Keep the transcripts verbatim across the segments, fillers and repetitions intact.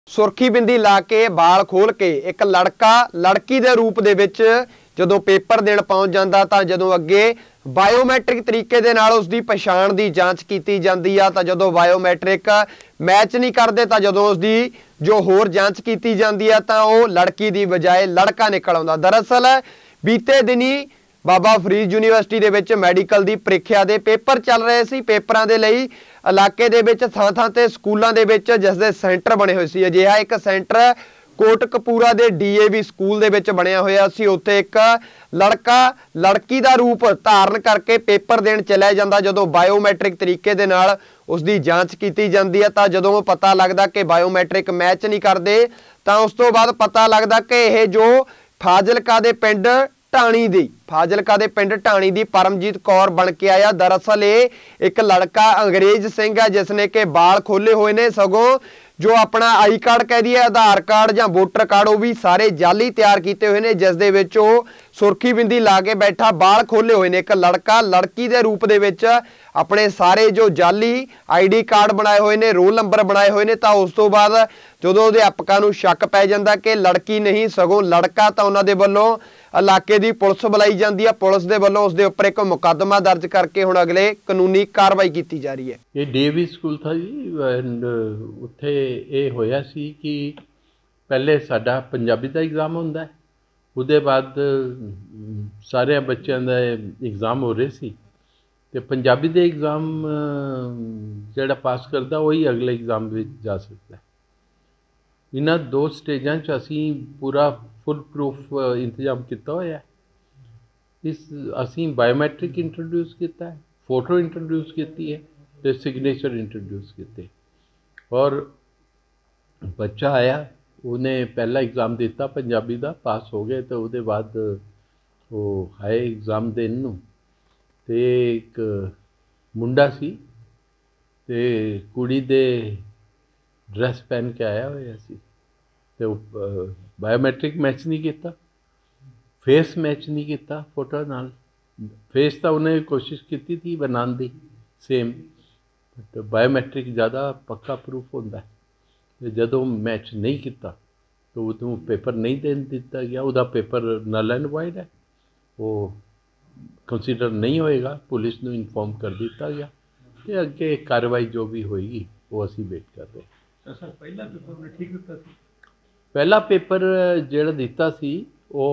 सुरखी बिंदी ला के बाल खोल के एक लड़का लड़की के रूप दे विच जदों पेपर देण पहुंच जांदा तां जदों अगे बायोमैट्रिक तरीके दे नाल उसदी पछाण दी जांच कीती जांदी आ तां जदों बायोमैट्रिक मैच नहीं करदे तां जदों उसदी जो होर जांच कीती जांदी आ तां ओह लड़की दी बजाए लड़का निकल आउंदा। दरअसल बीते दिनी बाबा फरीद यूनीवर्सिटी दे विच मैडिकल दी प्रीख्या दे पेपर चल रहे सी। पेपरां दे लई इलाके दे विच थां थां ते स्कूलां दे विच जिस दे सेंटर बने होए सी। अजिहा एक सेंटर कोटकपूरा दे डी ए वी स्कूल दे विच बनिया होया सी। उत्थे एक लड़का लड़की दा रूप धारण करके पेपर देण चलिया जांदा। जदों बायोमैट्रिक तरीके दे नाल उसदी जांच कीती जांदी है तां जदों पता लगदा कि बायोमैट्रिक मैच नहीं करदे तां उस तों बाद पता लगदा कि इह जो फाजिलका दे पिंड ढाणी दी फाजिलका दे पिंड ढाणी दी परमजीत कौर बन के आया। दरअसल ये एक लड़का अंग्रेज सिंह है जिसने के बाल खोले हुए ने, सगों जो अपना आई कार्ड कह दिए आधार कार्ड या वोटर कार्ड वो भी सारे जाली तैयार किए हुए हैं जिस दे विच वो सुरखी बिंदी ला के बैठा बाल खोले हुए ने। एक लड़का लड़की के रूप दे विच अपने सारे जो जाली आई डी कार्ड बनाए हुए ने, रोल नंबर बनाए हुए ने, तो उस तो बाद जदों अध्यापकों नूं शक पै जांदा कि लड़की नहीं सगों लड़का, तो उन्हां दे वल्लों इलाके की पुलिस बुलाई जाती है। पुलिस के वलों उसके उपर एक मुकदमा दर्ज करके हुण अगले कानूनी कार्रवाई की जा रही है। ये डी ए वी स्कूल था जी, एंड उत्थे ये होया सी कि पहले साडा पंजाबी का एग्जाम हुंदा है, उसदे बाद सारे बच्चों का एग्जाम हो रहे सी ते पंजाबी दे एग्जाम जिहड़ा पास करदा वही अगले एग्जाम में जा सकता है। इन्हां दो स्टेजां च असीं पूरा फुल प्रूफ इंतजाम किया होया है। इस असी बायोमैट्रिक इंट्रोड्यूस किया है, फोटो इंट्रोड्यूस की है, तो सिग्नेचर इंट्रोड्यूस किए और बच्चा आया, उन्हें पहला एग्जाम दिता पंजाबी का, पास हो गए। तो उसके बाद वो आए एग्जाम देन नूं ते एक मुंडा सी ते कुड़ी दे ड्रैस पहन के आया होया सी ते बायोमैट्रिक मैच नहीं किया, फेस मैच नहीं किया फोटो नाल। फेस तो उन्हें कोशिश की थी बनाने की सेम, बट बायोमैट्रिक ज़्यादा पक्का प्रूफ होता है। जदों मैच नहीं किया तो उदों पेपर नहीं देन दिता गया, वह पेपर नल एंड वाइड है, वो कंसीडर नहीं होएगा। पुलिस नूं इन्फॉर्म कर दिता गया कि अगे कार्रवाई जो भी होएगी वो असीं वेट कर रहे हैं। सर पहला पेपर उन्हें ठीक दिता सी? पहला पेपर जिहड़ा दिता सी वो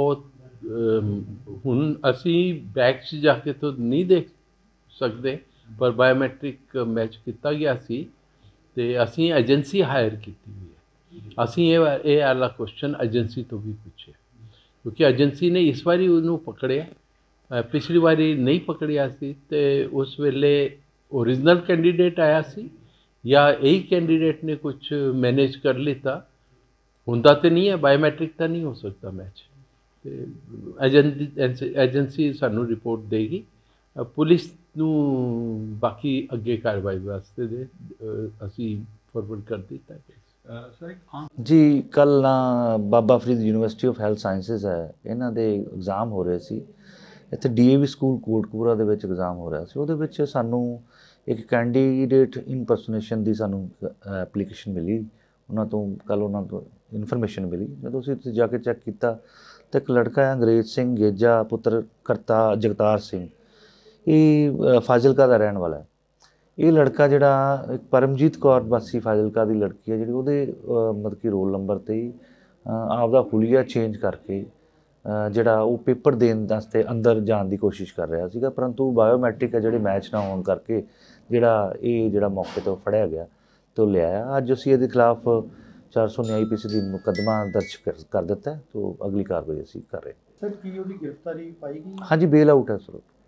हुण असीं बैक च जाके तो नहीं देख सकते, पर बायोमैट्रिक मैच किया गया सी ते असीं एजेंसी हायर की हुई है। असीं ये ये वाला क्वेश्चन एजेंसी तो भी पूछे क्योंकि एजेंसी ने इस बारी उन्होंने पकड़िया, पिछली बारी नहीं पकड़िया सी ते उस वेले ओरिजिनल कैंडीडेट आया सी या यही कैंडीडेट ने कुछ मैनेज कर लिता हुंदा तो नहीं है, बायोमैट्रिक तो नहीं हो सकता मैच। एजेंसी एजेंसी सानू रिपोर्ट देगी, पुलिस नूं बाकी अगे कार्रवाई वास्ते दे असी फॉरवर्ड कर दिता है। जी कल ना Baba Farid university of health sciences है, इन्हां दे एग्जाम हो रहे सी इत्थे D A V school Kotkapura दे विच एग्जाम हो रहा सी। उहदे विच सानू एक कैंडीडेट इनपर्सोनेशन की सानू एप्लीकेशन मिली, उन्होंने तो कल उन्होंने तो इन्फॉर्मेशन मिली। जो असीं उत्थे जाके चैक किया तो एक लड़का है अंग्रेज सिंह गेजा पुत्र करता जगतार सिंह, ये फाजिलका का रहने वाला है। ये लड़का जिहड़ा एक परमजीत कौर वासी फाजिलका की लड़की है, जी वो मतलब कि रोल नंबर ते ही आपदा हुलिया चेंज करके जिहड़ा वो पेपर देने वास्ते अंदर जाने की कोशिश कर रहा सीगा, परंतु बायोमैट्रिक है जिहड़े मैच ना होने करके जिहड़ा ये जिहड़ा मौके तो फड़िया गया तो लिया। अज असीं इहदे खिलाफ चार सौ न्याई पी सी दी मुकदमा दर्ज कर, कर दिता है, तो अगली कार्रवाई असीं कर रहे हैं। सर की उहदी गिरफ्तारी पाई गई? हाँ जी, बेल आउट है सर।